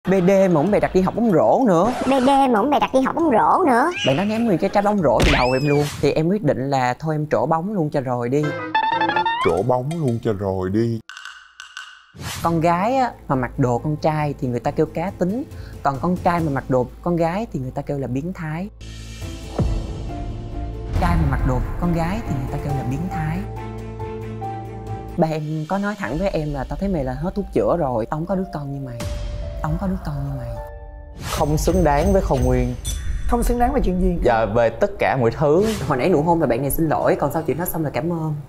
BD mà ổng bày đặt đi học bóng rổ nữa. BD mà ổng bày đặt đi học bóng rổ nữa. Bạn đó ném nguyên cái trái bóng rổ vào đầu em luôn. Thì em quyết định là thôi em trổ bóng luôn cho rồi đi. Trổ bóng luôn cho rồi đi. Con gái á, mà mặc đồ con trai thì người ta kêu cá tính. Còn con trai mà mặc đồ con gái thì người ta kêu là biến thái. Trai mà mặc đồ con gái thì người ta kêu là biến thái. Ba em có nói thẳng với em là tao thấy mày là hết thuốc chữa rồi. Tao không có đứa con như mày. Tao không có đứa con như mày. Không xứng đáng với Khôi Nguyên. Không xứng đáng về chuyện gì? Dạ về tất cả mọi thứ. Hồi nãy nụ hôn là bạn này xin lỗi, còn sau chuyện đó xong là cảm ơn.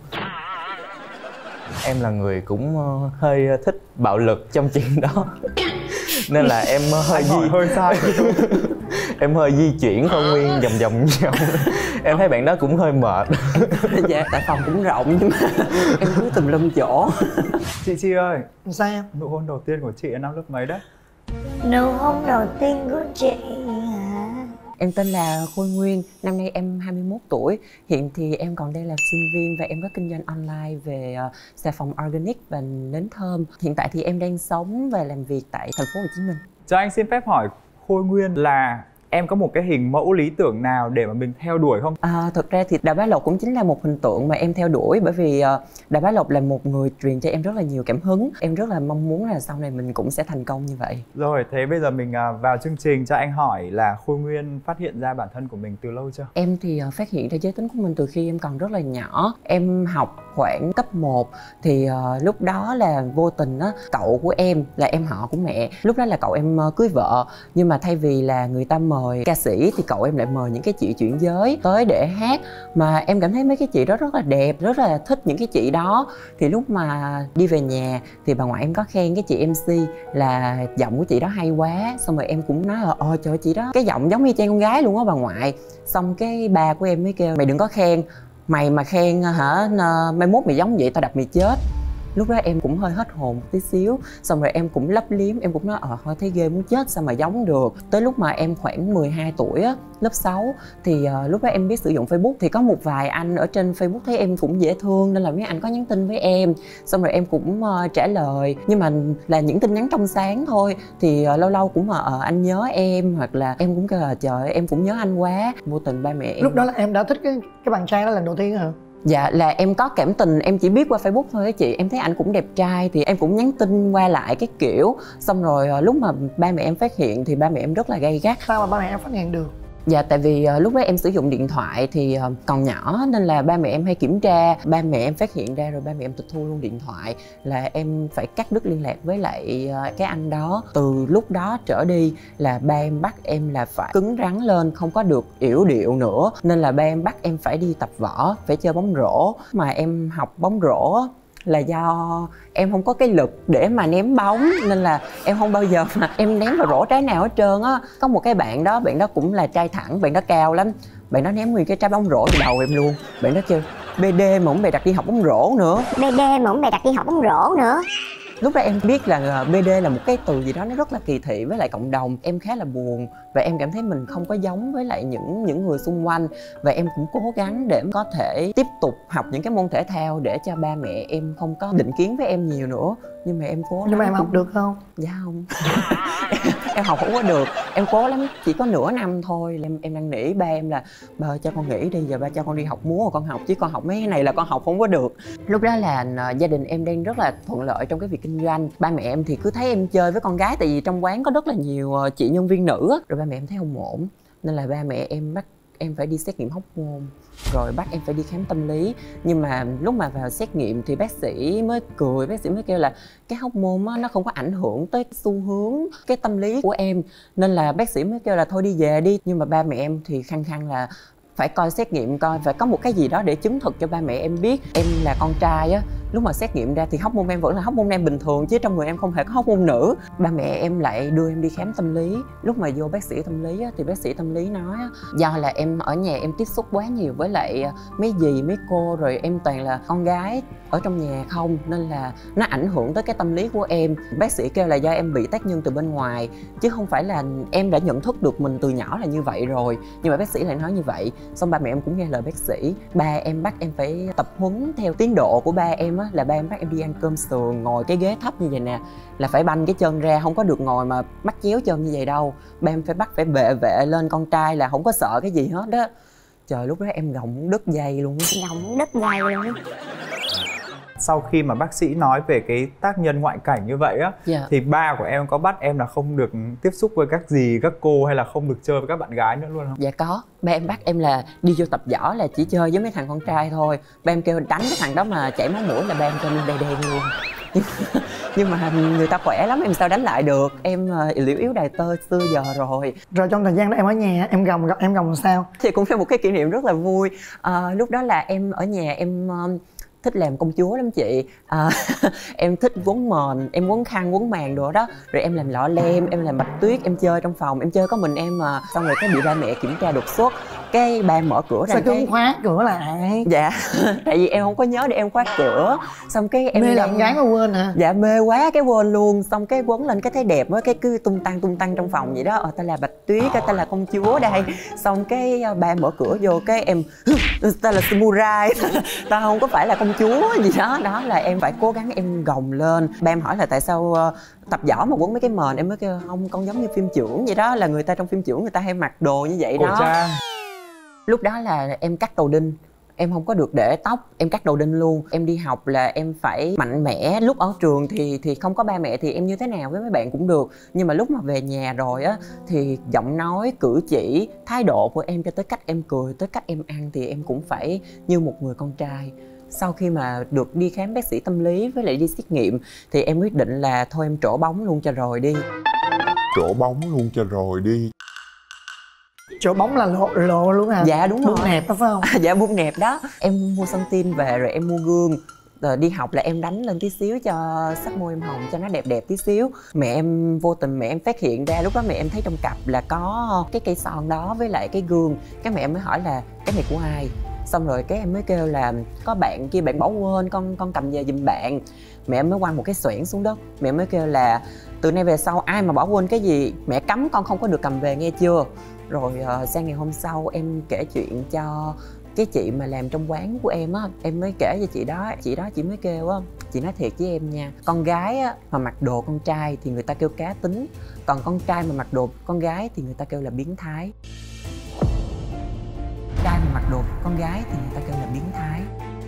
Em là người cũng hơi thích bạo lực trong chuyện đó. Nên là em hơi sai. Em hơi di chuyển Khôi Nguyên vòng. Em thấy bạn đó cũng hơi mệt. Dạ, tại phòng cũng rộng nhưng mà em cứ tùm lum chỗ. Chị ơi. Sao? Nụ hôn đầu tiên của chị ở năm lớp mấy đấy? Nụ hôn đầu tiên của chị hả? Em tên là Khôi Nguyên, năm nay em 21 tuổi. Hiện thì em còn đang là sinh viên và em có kinh doanh online về xà phòng organic và nến thơm. Hiện tại thì em đang sống và làm việc tại thành phố Hồ Chí Minh. Cho anh xin phép hỏi Khôi Nguyên là em có một cái hình mẫu lý tưởng nào để mà mình theo đuổi không? Thực ra thì Đào Bá Lộc cũng chính là một hình tượng mà em theo đuổi. Bởi vì Đào Bá Lộc là một người truyền cho em rất là nhiều cảm hứng. Em rất là mong muốn là sau này mình cũng sẽ thành công như vậy. Rồi, thế bây giờ mình vào chương trình. Cho anh hỏi là Khôi Nguyên phát hiện ra bản thân của mình từ lâu chưa? Em thì phát hiện ra giới tính của mình từ khi em còn rất là nhỏ. Em học khoảng cấp 1 thì lúc đó là vô tình á, cậu của em là em họ của mẹ. Lúc đó là cậu em cưới vợ, nhưng mà thay vì là người ta mời ca sĩ thì cậu em lại mời những cái chị chuyển giới tới để hát. Mà em cảm thấy mấy cái chị đó rất là đẹp, rất là thích những cái chị đó. Thì lúc mà đi về nhà thì bà ngoại em có khen cái chị MC là giọng của chị đó hay quá. Xong rồi em cũng nói là trời ơi, chị đó cái giọng giống như trang con gái luôn á bà ngoại. Xong cái ba của em mới kêu mày đừng có khen, mày mà khen hả mai mốt mày giống vậy tao đập mày chết. Lúc đó em cũng hơi hết hồn một tí xíu. Xong rồi em cũng lấp liếm, em cũng nói thôi thấy ghê muốn chết sao mà giống được. Tới lúc mà em khoảng 12 tuổi á, lớp 6 thì lúc đó em biết sử dụng Facebook. Thì có một vài anh ở trên Facebook thấy em cũng dễ thương nên là mấy anh có nhắn tin với em. Xong rồi em cũng trả lời, nhưng mà là những tin nhắn trong sáng thôi. Thì lâu lâu cũng anh nhớ em, hoặc là em cũng kêu là trời ơi, em cũng nhớ anh quá. Vô tình ba mẹ em. Lúc đó là em đã thích cái bạn trai đó lần đầu tiên hả? Dạ là em có cảm tình, em chỉ biết qua Facebook thôi á chị. Em thấy anh cũng đẹp trai thì em cũng nhắn tin qua lại cái kiểu. Xong rồi lúc mà ba mẹ em phát hiện thì ba mẹ em rất là gay gắt. Sao mà ba mẹ em phát hiện được? Dạ tại vì lúc đó em sử dụng điện thoại thì còn nhỏ nên là ba mẹ em hay kiểm tra. Ba mẹ em phát hiện ra rồi ba mẹ em tịch thu luôn điện thoại. Là em phải cắt đứt liên lạc với lại cái anh đó. Từ lúc đó trở đi là ba em bắt em là phải cứng rắn lên, không có được yểu điệu nữa. Nên là ba em bắt em phải đi tập võ, phải chơi bóng rổ. Mà em học bóng rổ là do em không có cái lực để mà ném bóng, nên là em không bao giờ mà em ném vào rổ trái nào hết trơn á. Có một cái bạn đó cũng là trai thẳng, bạn đó cao lắm, bạn đó ném nguyên cái trái bóng rổ vào đầu em luôn. Bạn đó kêu BD mà ổng bày đặt đi học bóng rổ nữa. BD mà ổng bày đặt đi học bóng rổ nữa. Lúc đó em biết là BD là một cái từ gì đó nó rất là kỳ thị với lại cộng đồng. Em khá là buồn và em cảm thấy mình không có giống với lại những người xung quanh. Và em cũng cố gắng để có thể tiếp tục học những cái môn thể thao để cho ba mẹ em không có định kiến với em nhiều nữa. Nhưng mà em cố lắm. Nhưng mà em học được không? Dạ không. Em học không có được, em cố lắm, chỉ có nửa năm thôi. Em đang nỉ ba em là ba ơi, cho con nghỉ đi, giờ ba cho con đi học múa rồi con học, chứ con học mấy cái này là con học không có được. Lúc đó là gia đình em đang rất là thuận lợi trong cái việc kinh doanh. Ba mẹ em thì cứ thấy em chơi với con gái, tại vì trong quán có rất là nhiều chị nhân viên nữ. Rồi ba mẹ em thấy không ổn nên là ba mẹ em bắt em phải đi xét nghiệm hormone, rồi bắt em phải đi khám tâm lý. Nhưng mà lúc mà vào xét nghiệm thì bác sĩ mới cười, bác sĩ mới kêu là cái hormone á, nó không có ảnh hưởng tới xu hướng cái tâm lý của em, nên là bác sĩ mới kêu là thôi đi về đi. Nhưng mà ba mẹ em thì khăng khăng là phải coi xét nghiệm coi, phải có một cái gì đó để chứng thực cho ba mẹ em biết em là con trai á. Lúc mà xét nghiệm ra thì hormone em vẫn là hormone em bình thường, chứ trong người em không hề có hormone nữ. Ba mẹ em lại đưa em đi khám tâm lý. Lúc mà vô bác sĩ tâm lý á, thì bác sĩ tâm lý nói á, do là em ở nhà em tiếp xúc quá nhiều với lại mấy dì mấy cô, rồi em toàn là con gái ở trong nhà không, nên là nó ảnh hưởng tới cái tâm lý của em. Bác sĩ kêu là do em bị tác nhân từ bên ngoài, chứ không phải là em đã nhận thức được mình từ nhỏ là như vậy rồi. Nhưng mà bác sĩ lại nói như vậy. Xong ba mẹ em cũng nghe lời bác sĩ. Ba em bắt em phải tập huấn theo tiến độ của ba em năm á là ba em bắt em đi ăn cơm sườn, ngồi cái ghế thấp như vậy nè, là phải banh cái chân ra, không có được ngồi mà bắt chéo chân như vậy đâu. Ba em phải bắt phải bệ vệ lên, con trai là không có sợ cái gì hết đó. Trời, lúc đó em gồng đứt dây luôn. Gồng đứt dây luôn. Sau khi mà bác sĩ nói về cái tác nhân ngoại cảnh như vậy á, thì ba của em có bắt em là không được tiếp xúc với các dì, các cô hay là không được chơi với các bạn gái nữa luôn không? Dạ có, ba em bắt em là đi vô tập võ là chỉ chơi với mấy thằng con trai thôi. Ba em kêu đánh cái thằng đó mà chảy máu mũi là ba em cho lên đen đen luôn. Nhưng mà người ta khỏe lắm, em sao đánh lại được. Em liễu yếu đài tơ xưa giờ rồi. Rồi trong thời gian đó em ở nhà em gồng sao? Thì cũng là một cái kỷ niệm rất là vui. Lúc đó là em ở nhà em thích làm công chúa lắm chị. Em thích quấn mền, em quấn khăn, quấn màn đồ đó. Rồi em làm lọ lem, em làm bạch tuyết, em chơi trong phòng, em chơi có mình em mà. Xong rồi cái bị ba mẹ kiểm tra đột xuất, cái ba mở cửa ra. Sao cứ khóa cửa lại? Dạ, tại vì em không có nhớ để em khóa cửa. Xong cái em mê làm gái mà quên hả? Dạ mê quá cái quên luôn. Xong cái quấn lên cái thấy đẹp á, cái cứ tung tăng trong phòng vậy đó. Ta là bạch tuyết, ta là công chúa đây. Xong cái ba mở cửa vô cái em ta là samurai, ta không có phải là công chúa gì đó. Đó là em phải cố gắng em gồng lên. Ba em hỏi là tại sao tập võ mà quấn mấy cái mền, em mới kêu không, con giống như phim chưởng vậy đó, là người ta trong phim chưởng người ta hay mặc đồ như vậy đó. Trang. Lúc đó là em cắt đầu đinh, em không có được để tóc, em cắt đầu đinh luôn. Em đi học là em phải mạnh mẽ. Lúc ở trường thì không có ba mẹ thì em như thế nào với mấy bạn cũng được. Nhưng mà lúc mà về nhà rồi á thì giọng nói, cử chỉ, thái độ của em cho tới cách em cười, tới cách em ăn thì em cũng phải như một người con trai. Sau khi mà được đi khám bác sĩ tâm lý với lại đi xét nghiệm thì em quyết định là thôi em trổ bóng luôn cho rồi đi. Trổ bóng luôn cho rồi đi. Chỗ bóng là lộ luôn hả? Dạ đúng rồi. Bút nẹp đó phải không? Dạ bút nẹp đó. Em mua son tin về rồi em mua gương. Rồi đi học là em đánh lên tí xíu cho sắc môi em hồng cho nó đẹp đẹp tí xíu. Mẹ em vô tình mẹ em phát hiện ra, lúc đó mẹ em thấy trong cặp là có cái cây son đó với lại cái gương. Cái mẹ em mới hỏi là cái này của ai? Xong rồi cái em mới kêu là có bạn kia bạn bỏ quên, con cầm về giùm bạn. Mẹ em mới quăng một cái xoẻng xuống đất. Mẹ em mới kêu là từ nay về sau ai mà bỏ quên cái gì mẹ cấm con không có được cầm về nghe chưa. Rồi sang ngày hôm sau em kể chuyện cho cái chị mà làm trong quán của em á, em mới kể cho chị đó chị mới kêu á, chị nói thiệt với em nha, con gái á mà mặc đồ con trai thì người ta kêu cá tính, còn con trai mà mặc đồ con gái thì người ta kêu là biến thái. Trai mà mặc đồ con gái thì người ta kêu là biến thái.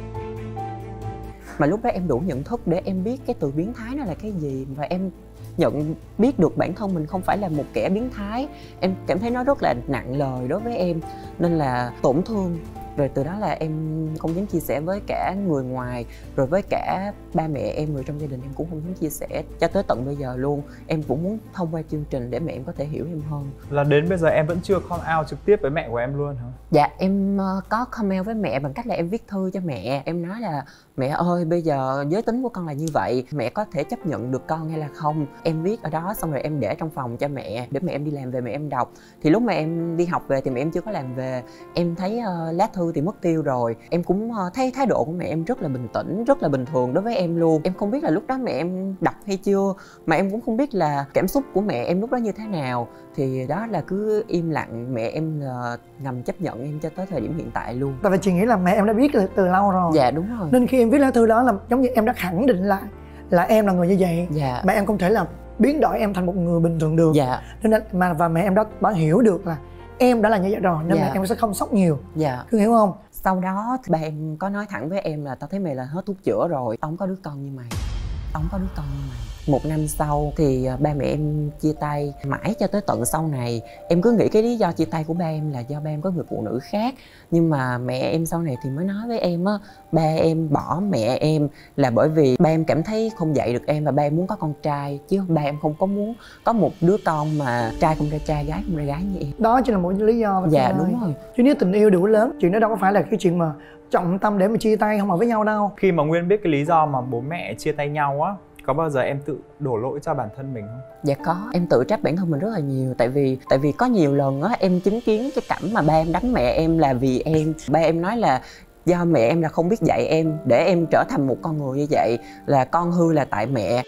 Mà lúc đó em đủ nhận thức để em biết cái từ biến thái nó là cái gì, và em nhận biết được bản thân mình không phải là một kẻ biến thái. Em cảm thấy nó rất là nặng lời đối với em nên là tổn thương. Rồi từ đó là em không dám chia sẻ với cả người ngoài, rồi với cả ba mẹ em, người trong gia đình em cũng không dám chia sẻ cho tới tận bây giờ luôn. Em cũng muốn thông qua chương trình để mẹ em có thể hiểu em hơn. Là đến bây giờ em vẫn chưa come out trực tiếp với mẹ của em luôn hả? Dạ em có come out với mẹ bằng cách là em viết thư cho mẹ. Em nói là mẹ ơi bây giờ giới tính của con là như vậy, mẹ có thể chấp nhận được con hay là không. Em viết ở đó xong rồi em để trong phòng cho mẹ, để mẹ em đi làm về mẹ em đọc. Thì lúc mà em đi học về thì mẹ em chưa có làm về. Em thấy lá thư thì mất tiêu rồi. Em cũng thấy thái độ của mẹ em rất là bình tĩnh, rất là bình thường đối với em luôn. Em không biết là lúc đó mẹ em đọc hay chưa, mà em cũng không biết là cảm xúc của mẹ em lúc đó như thế nào. Thì đó là cứ im lặng, mẹ em ngầm chấp nhận em cho tới thời điểm hiện tại luôn. Tại vì chị nghĩ là mẹ em đã biết từ lâu rồi. Dạ đúng rồi. Nên khi em viết lá thư đó là giống như em đã khẳng định lại là em là người như vậy. Dạ. Mẹ em không thể là biến đổi em thành một người bình thường được. Dạ. Nên và mẹ em đã hiểu được là em đã là như vậy rồi nên Dạ. mẹ em sẽ không sốc nhiều. Dạ. Cứ hiểu không? Sau đó thì ba em có nói thẳng với em là tao thấy mày là hết thuốc chữa rồi, tao không có đứa con như mày, tao không có đứa con như mày. Một năm sau thì ba mẹ em chia tay. Mãi cho tới tận sau này em cứ nghĩ cái lý do chia tay của ba em là do ba em có người phụ nữ khác. Nhưng mà mẹ em sau này thì mới nói với em á, ba em bỏ mẹ em là bởi vì ba em cảm thấy không dạy được em và ba em muốn có con trai, chứ ba em không có muốn có một đứa con mà trai không ra trai, gái không ra gái như em. Đó chỉ là một lý do. Dạ đúng rồi. Chứ nếu tình yêu đủ lớn, chuyện đó đâu có phải là cái chuyện mà trọng tâm để mà chia tay không ở với nhau đâu. Khi mà Nguyên biết cái lý do mà bố mẹ chia tay nhau á, có bao giờ em tự đổ lỗi cho bản thân mình không? Dạ có, em tự trách bản thân mình rất là nhiều. Tại vì có nhiều lần á em chứng kiến cái cảnh mà ba em đánh mẹ em là vì em. Ba em nói là do mẹ em là không biết dạy em để em trở thành một con người như vậy, là con hư là tại mẹ,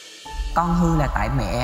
con hư là tại mẹ.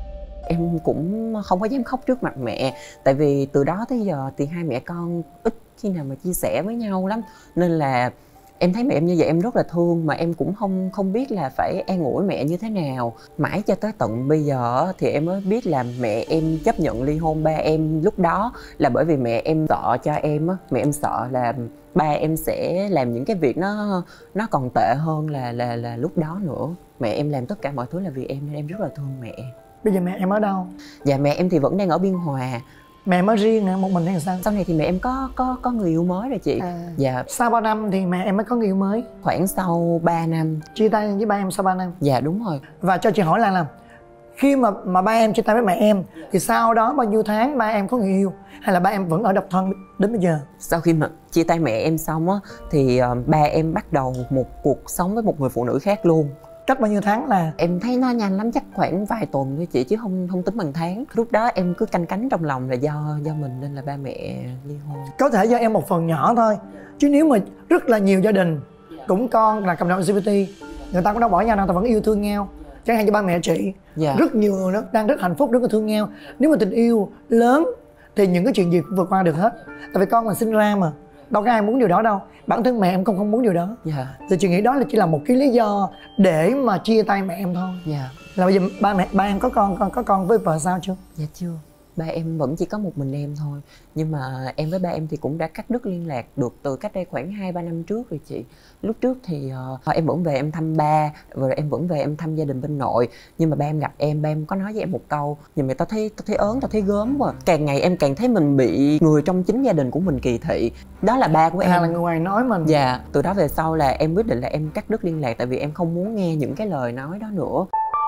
Em cũng không có dám khóc trước mặt mẹ, tại vì từ đó tới giờ thì hai mẹ con ít khi nào mà chia sẻ với nhau lắm, nên là Em thấy mẹ em như vậy em rất là thương, mà em cũng không biết là phải an ủi mẹ như thế nào. Mãi cho tới tận bây giờ thì em mới biết là mẹ em chấp nhận ly hôn ba em lúc đó là bởi vì mẹ em sợ cho em á. Mẹ em sợ là ba em sẽ làm những cái việc nó còn tệ hơn là lúc đó nữa. Mẹ em làm tất cả mọi thứ là vì em nên em rất là thương mẹ. Bây giờ mẹ em ở đâu? Dạ mẹ em thì vẫn đang ở Biên Hòa. Mẹ em ở riêng hả? Một mình hay sao? Sau này thì mẹ em có người yêu mới rồi chị. Dạ. Sau bao năm thì mẹ em mới có người yêu mới? Khoảng sau 3 năm. Chia tay với ba em sau 3 năm? Dạ đúng rồi. Và cho chị hỏi là khi mà ba em chia tay với mẹ em thì sau đó bao nhiêu tháng ba em có người yêu hay là ba em vẫn ở độc thân đến bây giờ? Sau khi mà chia tay mẹ em xong á thì ba em bắt đầu một cuộc sống với một người phụ nữ khác luôn. Cách bao nhiêu tháng là? Em thấy nó nhanh lắm, chắc khoảng vài tuần thôi chị, chứ không tính bằng tháng. Lúc đó em cứ canh cánh trong lòng là do mình nên là ba mẹ ly hôn. Có thể do em một phần nhỏ thôi, chứ nếu mà rất là nhiều gia đình cũng con là cộng đồng LGBT, người ta cũng đâu bỏ nhau đâu, ta vẫn yêu thương nhau. Chẳng hạn như ba mẹ chị, rất nhiều người đó đang rất hạnh phúc, rất là thương nhau. Nếu mà tình yêu lớn thì những cái chuyện gì cũng vượt qua được hết. Tại vì con mình sinh ra mà, đâu có ai muốn điều đó đâu. Bản thân mẹ em cũng không muốn điều đó. Thì chị nghĩ đó là chỉ là một cái lý do để mà chia tay mẹ em thôi. Là bây giờ ba em có con với vợ sao chưa? Dạ chưa. Ba em vẫn chỉ có một mình em thôi. Nhưng mà em với ba em thì cũng đã cắt đứt liên lạc được từ cách đây khoảng 2-3 năm trước rồi chị. Lúc trước thì em vẫn về em thăm ba, rồi em vẫn về em thăm gia đình bên nội. Nhưng mà ba em gặp em, ba em có nói với em một câu: "Nhưng mà tao thấy ớn, tao thấy gớm quá." Càng ngày em càng thấy mình bị người trong chính gia đình của mình kỳ thị. Đó là ba của em. Là người ngoài nói mình. Dạ, từ đó về sau là em quyết định là em cắt đứt liên lạc. Tại vì em không muốn nghe những cái lời nói đó nữa.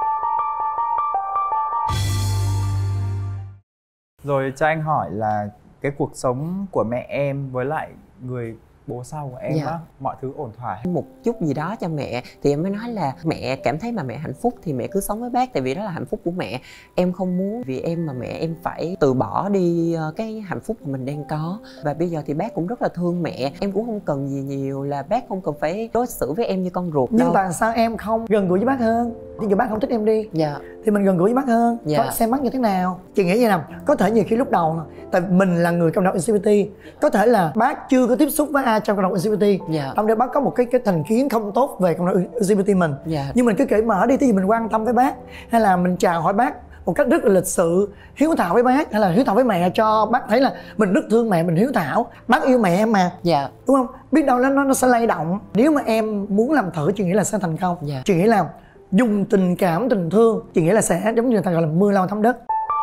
Rồi cho anh hỏi là cái cuộc sống của mẹ em với lại người bố sau của em á, mọi thứ ổn thỏa? Một chút gì đó cho mẹ thì em mới nói là mẹ cảm thấy mà mẹ hạnh phúc thì mẹ cứ sống với bác, tại vì đó là hạnh phúc của mẹ. Em không muốn vì em mà mẹ em phải từ bỏ đi cái hạnh phúc mà mình đang có. Và bây giờ thì bác cũng rất là thương mẹ, em cũng không cần gì nhiều, là bác không cần phải đối xử với em như con ruột. Nhưng tại sao em không gần gũi với bác hơn? Bây giờ bác không thích em đi thì mình gần gũi với bác hơn, xem bác như thế nào. Chị nghĩ như nào, có thể nhiều khi lúc đầu tại mình là người cộng đồng LGBT, có thể là bác chưa có tiếp xúc với ai trong cộng đồng LGBT, trong đó bác có một cái thành kiến không tốt về cộng đồng LGBT mình. Nhưng mình cứ cởi mở đi, tí gì mình quan tâm với bác, hay là mình chào hỏi bác một cách rất là lịch sự, hiếu thảo với bác, hay là hiếu thảo với mẹ, cho bác thấy là mình rất thương mẹ, mình hiếu thảo, bác yêu mẹ em mà, đúng không? Biết đâu nó sẽ lay động. Nếu mà em muốn làm thử, chị nghĩ là sẽ thành công. Chị nghĩ là dùng tình cảm, tình thương, chị nghĩ là sẽ giống như người ta gọi là mưa lao thấm đất.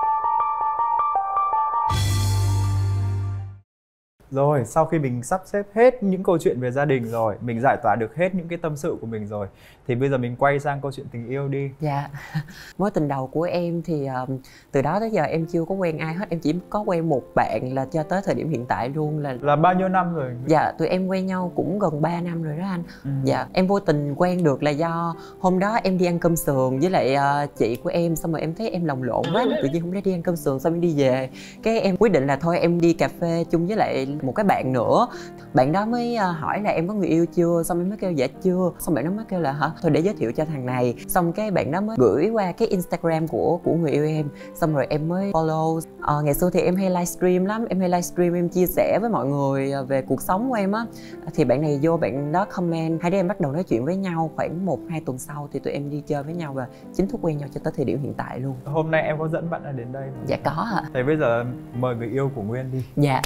Rồi, sau khi mình sắp xếp hết những câu chuyện về gia đình rồi, mình giải tỏa được hết những cái tâm sự của mình rồi, thì bây giờ mình quay sang câu chuyện tình yêu đi. Mối tình đầu của em thì từ đó tới giờ em chưa có quen ai hết. Em chỉ có quen một bạn là cho tới thời điểm hiện tại luôn là bao nhiêu năm rồi? Dạ, tụi em quen nhau cũng gần 3 năm rồi đó anh. Dạ, em vô tình quen được là do hôm đó em đi ăn cơm sườn với lại chị của em. Xong rồi em thấy em lồng lộn quá, tự nhiên không lẽ đi ăn cơm sườn xong em đi về. Cái em quyết định là thôi em đi cà phê chung với lại một cái bạn nữa. Bạn đó mới hỏi là em có người yêu chưa, xong em mới kêu dạ chưa. Xong bạn đó mới kêu là hả, thôi để giới thiệu cho thằng này. Xong cái bạn đó mới gửi qua cái Instagram của người yêu em. Xong rồi em mới follow. Ngày xưa thì em hay livestream lắm, em hay livestream, em chia sẻ với mọi người về cuộc sống của em á. Thì bạn này vô, bạn đó comment, hai đứa em bắt đầu nói chuyện với nhau. Khoảng 1-2 tuần sau thì tụi em đi chơi với nhau và chính thức quen nhau cho tới thời điểm hiện tại luôn. Hôm nay em có dẫn bạn đến đây không? Dạ có ạ. Thế bây giờ mời người yêu của Nguyên đi. Dạ.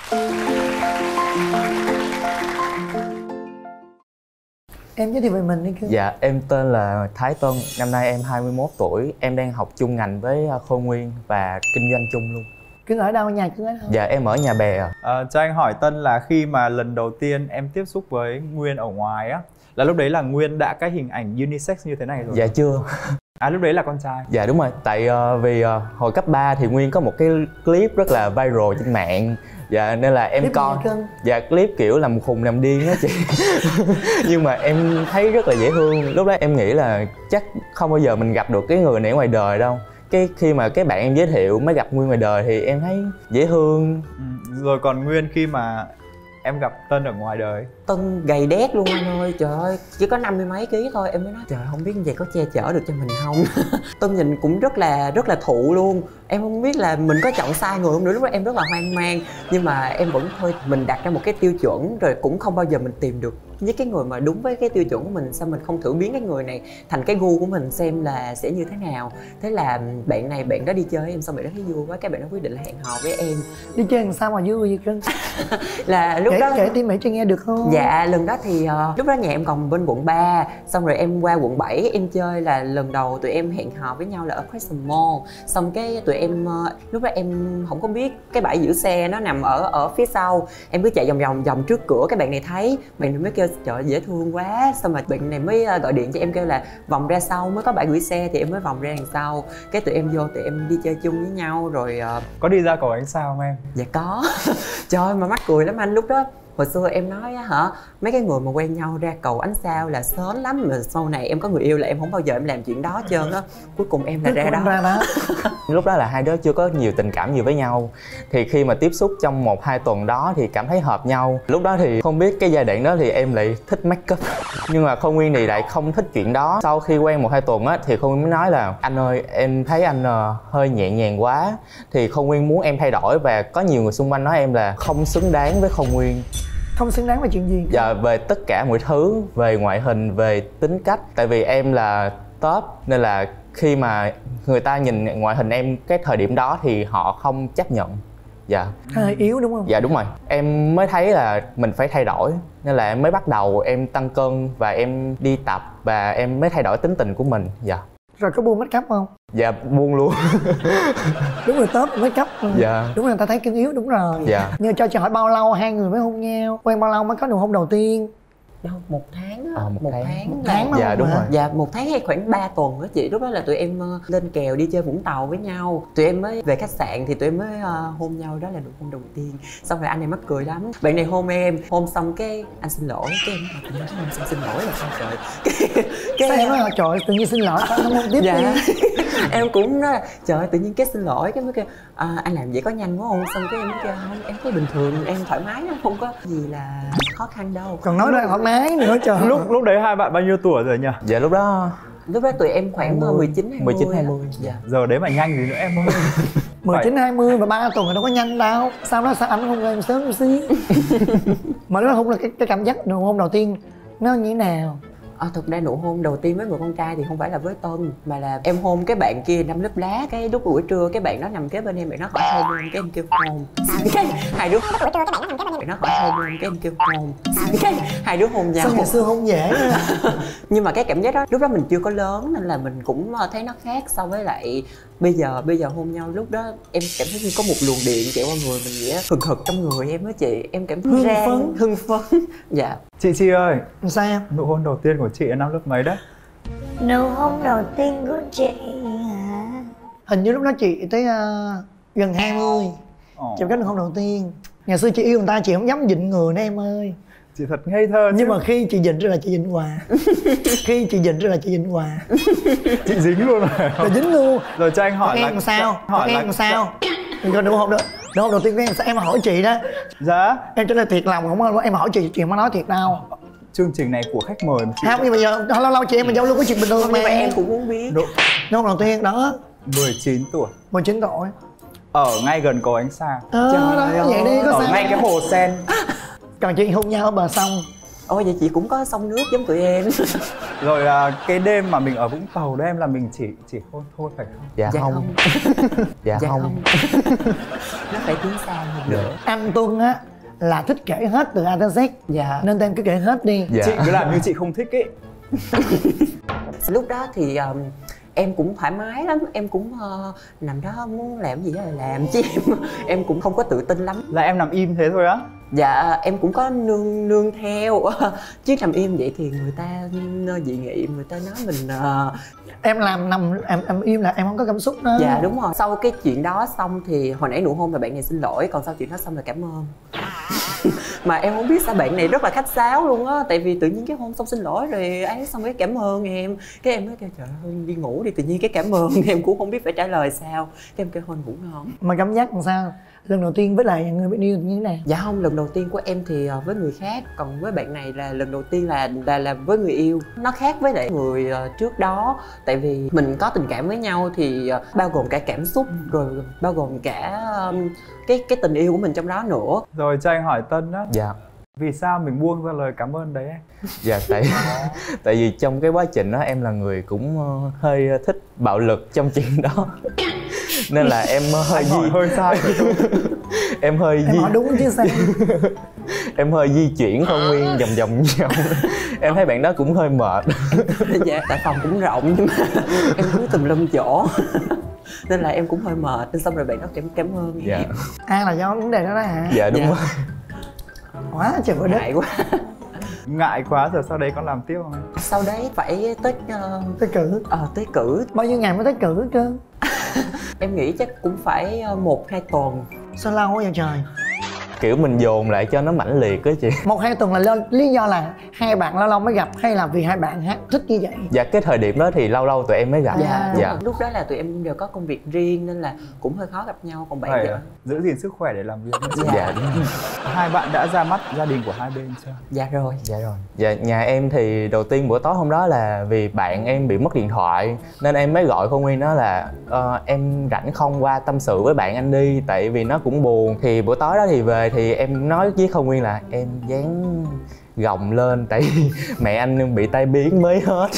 Em giới thiệu về mình đi cơ. Dạ, em tên là Thái Tân, năm nay em 21 tuổi. Em đang học chung ngành với Khôi Nguyên và kinh doanh chung luôn. Cưng ở đâu, nhà cưng ở đâu? Dạ, em ở Nhà Bè. Cho anh hỏi Tân là khi mà lần đầu tiên em tiếp xúc với Nguyên ở ngoài á, là lúc đấy là Nguyên đã cái hình ảnh unisex như thế này rồi? Dạ chưa. Lúc đấy là con trai? Dạ đúng rồi, tại vì hồi cấp 3 thì Nguyên có một cái clip rất là viral trên mạng. Dạ nên là em coi. Dạ clip kiểu làm khùng làm điên á chị. Nhưng mà em thấy rất là dễ thương. Lúc đó em nghĩ là chắc không bao giờ mình gặp được cái người này ngoài đời đâu. Cái khi mà cái bạn em giới thiệu mới gặp Nguyên ngoài đời thì em thấy dễ thương. Rồi còn Nguyên khi mà em gặp Tân ở ngoài đời? Tân gầy đét luôn anh ơi, trời ơi, chỉ có 50 mấy ký thôi. Em mới nói trời không biết như vậy có che chở được cho mình không. Tân nhìn cũng rất là thụ luôn. Em không biết là mình có chọn sai người không nữa, lúc đó em rất là hoang mang. Nhưng mà em vẫn thôi, mình đặt ra một cái tiêu chuẩn rồi cũng không bao giờ mình tìm được với cái người mà đúng với cái tiêu chuẩn của mình. Sao mình không thử biến cái người này thành cái gu của mình xem là sẽ như thế nào. Thế là bạn đó đi chơi với em, xong bạn đó thấy vui quá, cái bạn đó quyết định là hẹn hò với em. Đi chơi làm sao mà vui vậy cưng? Là lúc đó kể tim mẹ cho nghe được không? Dạ lần đó thì lúc đó nhà em còn bên quận 3, xong rồi em qua quận 7 em chơi. Là lần đầu tụi em hẹn hò với nhau là ở Crescent Mall. Xong cái tụi em lúc đó em không có biết cái bãi giữ xe nó nằm ở phía sau. Em cứ chạy vòng trước cửa, cái bạn này thấy, bạn này mới kêu trời dễ thương quá. Xong rồi bạn này mới gọi điện cho em kêu là vòng ra sau mới có bãi gửi xe, thì em mới vòng ra đằng sau. Cái tụi em vô, tụi em đi chơi chung với nhau rồi. Có đi ra cầu ánh sao không em? Dạ có. Trời mà mắc cười lắm anh. Lúc đó hồi xưa em nói á hả, mấy cái người mà quen nhau ra cầu ánh sao là sớm lắm, mà sau này em có người yêu là em không bao giờ em làm chuyện đó hết trơn á. Cuối cùng em là ra đó. Lúc đó là hai đứa chưa có nhiều tình cảm gì với nhau, thì khi mà tiếp xúc trong 1-2 tuần đó thì cảm thấy hợp nhau. Lúc đó thì không biết cái giai đoạn đó thì em lại thích make up, nhưng mà Khôi Nguyên thì lại không thích chuyện đó. Sau khi quen 1-2 tuần á thì Khôi Nguyên mới nói là anh ơi em thấy anh hơi nhẹ nhàng quá. Thì Khôi Nguyên muốn em thay đổi, và có nhiều người xung quanh nói em là không xứng đáng với Khôi Nguyên. Không xứng đáng về chuyện gì? Dạ về tất cả mọi thứ, về ngoại hình, về tính cách. Tại vì em là top nên là khi mà người ta nhìn ngoại hình em cái thời điểm đó thì họ không chấp nhận. Dạ. Hơi yếu đúng không? Dạ đúng rồi. Em mới thấy là mình phải thay đổi, nên là em mới bắt đầu em tăng cân và em đi tập, và em mới thay đổi tính tình của mình. Dạ. Rồi có buông make up không? Dạ buông luôn. Đúng rồi, top make up. Dạ. Đúng rồi, người ta thấy cưng yếu, đúng rồi. Dạ. Nhưng cho hỏi bao lâu hai người mới hôn nhau? Quen bao lâu mới có nụ hôn đầu tiên? Đâu, 1 tháng á. Một tháng dạ đúng rồi. Dạ 1 tháng hay khoảng 3 tuần á chị. Lúc đó là tụi em lên kèo đi chơi Vũng Tàu với nhau. Tụi em mới về khách sạn thì tụi em mới hôn nhau. Đó là nụ hôn đầu tiên. Xong rồi anh này mắc cười lắm. Bạn này hôn em, hôn xong cái anh xin lỗi. Cái em nói tự nhiên anh xin lỗi là sao trời. Sao em nói trời tự nhiên xin lỗi, sao không hôn tiếp dạ. đi? Em cũng nói trời ơi, tự nhiên cái xin lỗi, cái mới kêu anh làm vậy có nhanh quá không? Xong cái em mới kêu không, em thấy bình thường, em thoải mái, không có gì là khó khăn đâu. Còn nói ra thoải mái nữa trời. Lúc đấy hai bạn bao nhiêu tuổi rồi nhỉ? Dạ lúc đó tụi em khoảng 19-20. Dạ. Giờ đấy mà nhanh gì nữa em ơi. 19-20 mà 3 tuần rồi đâu có nhanh đâu. Sao đó sao anh không em sớm một xíu? Mà nó không là cái cảm giác nụ hôn đầu tiên nó như thế nào? Thực ra nụ hôn đầu tiên với người con trai thì không phải là với Tân, mà là em hôn cái bạn kia năm lớp lá. Cái lúc buổi trưa cái bạn đó nằm kế bên em, bạn nó hỏi hôn luôn, cái em kêu hôn. Cái hai đứa buổi trưa cái bạn nó nằm kế bên em, bạn nó hỏi hôn luôn, cái em kêu hôn. Cái hai đứa hôn nhau. Sao ngày xưa hôn dễ á. Nhưng mà cái cảm giác đó lúc đó mình chưa có lớn nên là mình cũng thấy nó khác so với lại bây giờ hôn nhau. Lúc đó em cảm thấy như có một luồng điện chạy qua người mình vậy á, hừng hực trong người em á chị. Em cảm thấy hưng phấn. Dạ. Chị ơi. Sao? Nụ hôn đầu tiên của chị ở năm lớp mấy đấy? Nụ hôn đầu tiên của chị hả? Hình như lúc đó chị tới gần 20. Chị có nụ hôn đầu tiên. Ngày xưa chị yêu người ta chị không dám dịnh người nữa em ơi. Chị thật ngây thơ. Nhưng mà khi chị dịnh ra là chị dịnh hoài. Khi chị dịnh ra là chị dịnh hoài. Chị dính luôn rồi. Rồi dính luôn. Rồi cho anh hỏi là em sao? Hỏi em sao? Còn nụ hôn đầu tiên của em sao? Em hỏi chị đó. Dạ. Em trả lời thiệt lòng không? Em hỏi chị mà nói thiệt đâu. Chương trình này của khách mời chị. Không, nhưng mà giờ lâu chị em mình giao lưu có chuyện bình thường mà. Nhưng mà em cũng muốn biết. Nụ hôn đầu tiên đó 19 tuổi. 19 tuổi. Ở ngay gần cầu ánh sao. Đó, vậy đi có ở sao? ngay cái hồ sen. Còn chị hôn nhau ở bờ sông. Ôi vậy chị cũng có sông nước giống tụi em. Rồi cái đêm mà mình ở Vũng Tàu đó em là mình chỉ hôn thôi phải không? Dạ không. Dạ không. Nó phải tiến xa hơn nữa. Anh Tuân á là thích kể hết từ A tới Z. Dạ. Nên em cứ kể hết đi. Dạ. Chị cứ làm như chị không thích ấy. Lúc đó thì em cũng thoải mái lắm, em cũng nằm đó muốn làm gì là làm chứ em cũng không có tự tin lắm. Là em nằm im thế thôi á? Dạ em cũng có nương theo chứ nằm im vậy thì người ta dị nghị, người ta nói mình Em làm nằm em im là em không có cảm xúc đó. Dạ đúng rồi. Sau cái chuyện đó xong thì hồi nãy nụ hôn là bạn này xin lỗi, còn sau chuyện đó xong là cảm ơn. Mà em không biết sao bạn này rất là khách sáo luôn á. Tại vì tự nhiên cái hôn xong xin lỗi rồi ấy xong cái cảm ơn em. Cái em nói kêu trời ơi đi ngủ đi, tự nhiên cái cảm ơn em cũng không biết phải trả lời sao. Cái em kêu thôi ngủ ngon. Mà cảm giác làm sao? Lần đầu tiên với lại người bạn yêu như thế nào? Dạ không, lần đầu tiên của em thì với người khác, còn với bạn này là lần đầu tiên là với người yêu. Nó khác với lại người trước đó, tại vì mình có tình cảm với nhau thì bao gồm cả cảm xúc, rồi bao gồm cả cái tình yêu của mình trong đó nữa. Rồi cho anh hỏi Tân á. Dạ. Vì sao mình buông ra lời cảm ơn đấy anh? Dạ tại vì trong cái quá trình đó em là người cũng hơi thích bạo lực trong chuyện đó. Nên là em hơi hơi sai. Em hơi em hỏi đúng chứ sao? Em hơi di chuyển Khôi Nguyên vòng. Em thấy bạn đó cũng hơi mệt. Dạ, tại phòng cũng rộng nhưng mà em cứ tùm lum chỗ. Nên là em cũng hơi mệt, nên xong rồi bạn đó cảm ơn dạ. em. Là do vấn đề đó đó hả? Dạ đúng dạ. rồi. Quá trời đất. Ngại quá. Ngại quá rồi sau đấy có làm tiếp không anh? Sau đấy phải tới cử. Tới cử. Bao nhiêu ngày mới tới cử cơ? Em nghĩ chắc cũng phải 1-2 tuần. Sao lâu quá vậy trời? Kiểu mình dồn lại cho nó mãnh liệt á chị. 1-2 tuần là lý do là hai bạn lâu lâu mới gặp hay là vì hai bạn thích như vậy? Dạ cái thời điểm đó thì lâu lâu tụi em mới gặp. Dạ. Lúc đó là tụi em đều có công việc riêng nên là cũng hơi khó gặp nhau. Còn bạn giờ giữ gìn sức khỏe để làm việc. Dạ đúng rồi. Hai bạn đã ra mắt gia đình của hai bên chưa? Dạ rồi. Dạ nhà em thì đầu tiên bữa tối hôm đó là vì bạn em bị mất điện thoại nên em mới gọi Khôi Nguyên đó là em rảnh không qua tâm sự với bạn anh đi, tại vì nó cũng buồn. Thì bữa tối đó thì về thì em nói với Khôi Nguyên là em dán gồng lên tại vì mẹ anh bị tai biến mới hết.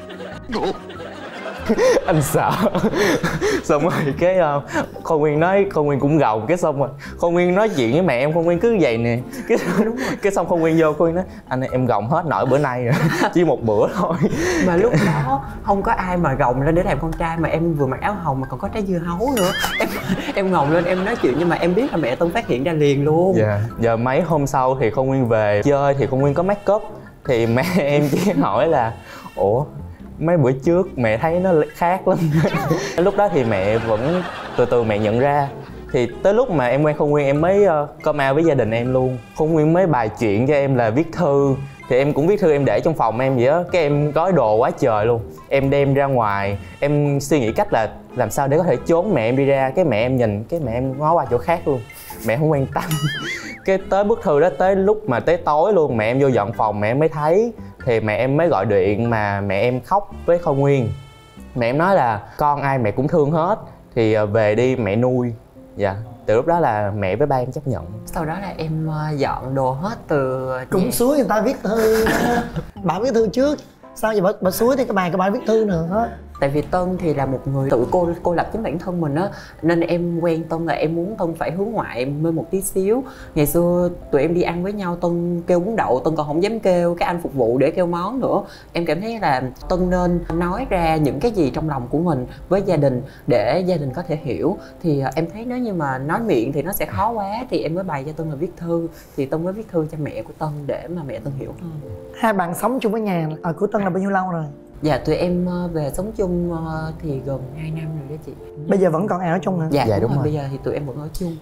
Anh sợ. Xong rồi cái Khôi Nguyên nói, Khôi Nguyên cũng gồng, cái xong rồi Khôi Nguyên nói chuyện với mẹ em, Khôi Nguyên cứ vậy nè, cái xong Khôi Nguyên vô, Khôi Nguyên nói anh ơi, em gồng hết nổi bữa nay rồi. Chỉ một bữa thôi. Mà lúc đó không có ai mà gồng lên để làm con trai, mà em vừa mặc áo hồng mà còn có trái dưa hấu nữa. Em gồng lên em nói chuyện nhưng mà em biết là mẹ Tân phát hiện ra liền luôn. Dạ. Giờ mấy hôm sau thì Khôi Nguyên về chơi thì Khôi Nguyên có make up thì mẹ em chỉ hỏi là ủa mấy bữa trước mẹ thấy nó khác lắm. Lúc đó thì mẹ vẫn từ từ mẹ nhận ra. Thì tới lúc mà em quen Khôi Nguyên em mới come out với gia đình em luôn. Khôi Nguyên mới bài chuyện cho em là viết thư. Thì em cũng viết thư em để trong phòng em vậy đó. Cái em gói đồ quá trời luôn. Em đem ra ngoài. Em suy nghĩ cách là làm sao để có thể trốn mẹ em đi ra. Cái mẹ em nhìn, cái mẹ em ngó qua chỗ khác luôn. Mẹ không quan tâm. Cái tới bức thư đó tới lúc mà tới tối luôn mẹ em vô dọn phòng mẹ em mới thấy. Thì mẹ em mới gọi điện mà mẹ em khóc với Khôi Nguyên. Mẹ em nói là con ai mẹ cũng thương hết, thì về đi mẹ nuôi. Dạ. Từ lúc đó là mẹ với ba em chấp nhận. Sau đó là em dọn đồ hết từ cũng suối người ta viết thư. Bà viết thư trước, sao vậy bà suối thì cái bà viết thư nữa hết. Tại vì Tân thì là một người tự cô lập chính bản thân mình á, nên em quen Tân là em muốn Tân phải hướng ngoại hơn một tí xíu. Ngày xưa tụi em đi ăn với nhau, Tân kêu bún đậu Tân còn không dám kêu cái anh phục vụ để kêu món nữa. Em cảm thấy là Tân nên nói ra những cái gì trong lòng của mình với gia đình để gia đình có thể hiểu. Thì em thấy nếu như mà nói miệng thì nó sẽ khó quá, thì em mới bày cho Tân là viết thư. Thì Tân mới viết thư cho mẹ của Tân để mà mẹ Tân hiểu hơn. Hai bạn sống chung với nhà ở của Tân là bao nhiêu lâu rồi? Dạ tụi em về sống chung thì gần 2 năm rồi đó chị. Bây giờ vẫn còn ở chung hả? Dạ đúng rồi, bây giờ thì tụi em vẫn ở chung.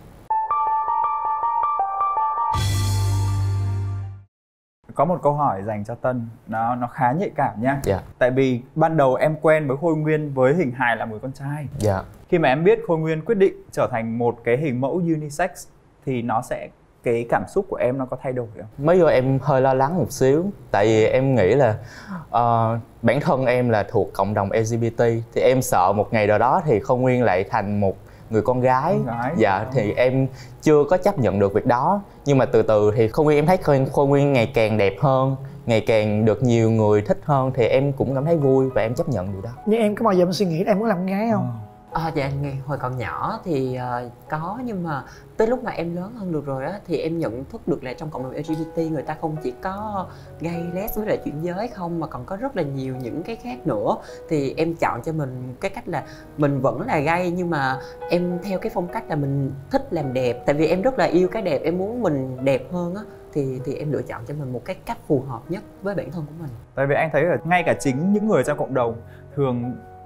Có một câu hỏi dành cho Tân, nó khá nhạy cảm nha. Dạ. Tại vì ban đầu em quen với Khôi Nguyên với hình hài là người con trai. Dạ. Khi mà em biết Khôi Nguyên quyết định trở thành một cái hình mẫu unisex thì nó sẽ, cái cảm xúc của em nó có thay đổi không? Mới vô em hơi lo lắng một xíu. Tại vì em nghĩ là bản thân em là thuộc cộng đồng LGBT. Thì em sợ một ngày nào đó thì Khôi Nguyên lại thành một người con gái. Dạ, thì em chưa có chấp nhận được việc đó. Nhưng mà từ từ thì Khôi Nguyên em thấy Khôi Nguyên ngày càng đẹp hơn, ngày càng được nhiều người thích hơn. Thì em cũng cảm thấy vui và em chấp nhận điều đó. Nhưng em có bao giờ em suy nghĩ em muốn làm con gái không? Dạ hồi còn nhỏ thì có, nhưng mà tới lúc mà em lớn hơn được rồi á thì em nhận thức được là trong cộng đồng LGBT người ta không chỉ có gay, les với lại chuyển giới không, mà còn có rất là nhiều những cái khác nữa. Thì em chọn cho mình cái cách là mình vẫn là gay nhưng mà em theo cái phong cách là mình thích làm đẹp. Tại vì em rất là yêu cái đẹp, em muốn mình đẹp hơn á. Thì em lựa chọn cho mình một cái cách phù hợp nhất với bản thân của mình. Tại vì anh thấy là ngay cả chính những người trong cộng đồng thường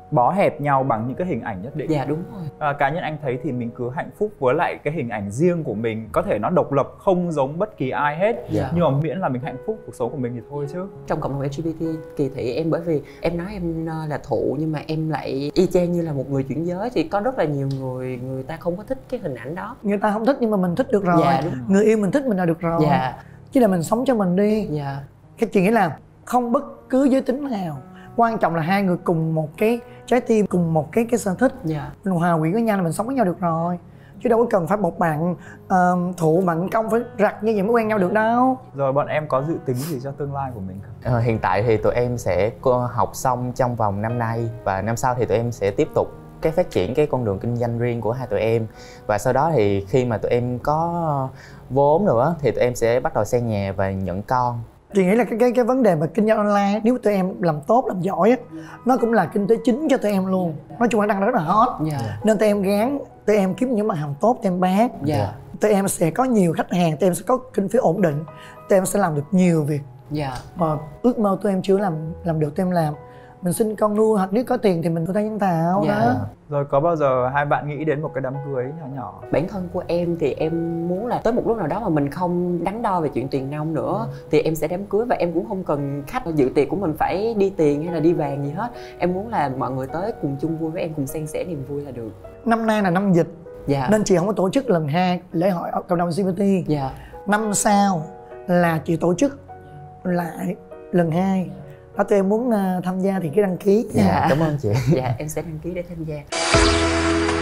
bó hẹp nhau bằng những cái hình ảnh nhất định. Dạ đúng rồi. Cá nhân anh thấy thì mình cứ hạnh phúc với lại cái hình ảnh riêng của mình, có thể nó độc lập không giống bất kỳ ai hết, nhưng mà miễn là mình hạnh phúc cuộc sống của mình thì thôi chứ. Trong cộng đồng LGBT kỳ thị em, bởi vì em nói em là thụ nhưng mà em lại y chang như là một người chuyển giới, thì có rất là nhiều người ta không có thích cái hình ảnh đó. Người ta không thích nhưng mà mình thích được rồi. Dạ, đúng. Người yêu mình thích mình là được rồi. Dạ. Chứ là mình sống cho mình đi. Dạ. Cái chuyện nghĩa là không bất cứ giới tính nào, quan trọng là hai người cùng một cái trái tim, cùng một cái sở thích. Dạ. Mình hòa quyện với nhau là mình sống với nhau được rồi, chứ đâu có cần phải một bạn thụ bạn công phải rặt như vậy mới quen nhau được đâu. Rồi bọn em có dự tính gì cho tương lai của mình không? Hiện tại thì tụi em sẽ học xong trong vòng năm nay, và năm sau thì tụi em sẽ tiếp tục cái phát triển cái con đường kinh doanh riêng của hai tụi em. Và sau đó thì khi mà tụi em có vốn nữa thì tụi em sẽ bắt đầu xây nhà và nhận con. Chị nghĩ là cái vấn đề mà kinh doanh online, nếu tụi em làm tốt, làm giỏi á, nó cũng là kinh tế chính cho tụi em luôn. Nói chung là đang rất là hot. Nên tụi em gắng, tụi em kiếm những mặt hàng tốt tụi em bán. Tụi em sẽ có nhiều khách hàng, tụi em sẽ có kinh phí ổn định, tụi em sẽ làm được nhiều việc. Và ước mơ tụi em chưa làm được tụi em làm. Mình sinh con nuôi, hoặc nếu có tiền thì mình có tay nhân tạo đó. Rồi có bao giờ hai bạn nghĩ đến một cái đám cưới nhỏ nhỏ? Bản thân của em thì em muốn là tới một lúc nào đó mà mình không đắn đo về chuyện tiền nong nữa thì em sẽ đám cưới, và em cũng không cần khách dự tiệc của mình phải đi tiền hay là đi vàng gì hết. Em muốn là mọi người tới cùng chung vui với em, cùng san sẻ niềm vui là được. Năm nay là năm dịch, nên chị không có tổ chức lần 2 lễ hội cộng đồng LGBT. Năm sau là chị tổ chức lại lần 2. Đó, tụi em muốn tham gia thì cứ đăng ký. Cảm ơn chị. Em sẽ đăng ký để tham gia.